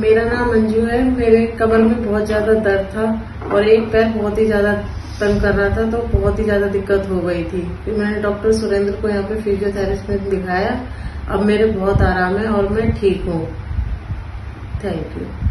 मेरा नाम मंजू है। मेरे कमर में बहुत ज्यादा दर्द था और एक पैर बहुत ही ज्यादा तंग कर रहा था, तो बहुत ही ज्यादा दिक्कत हो गई थी। फिर मैंने डॉक्टर सुरेंद्र को यहाँ पे फिजियोथेरेपी में दिखाया। अब मेरे बहुत आराम है और मैं ठीक हूँ। Thank you.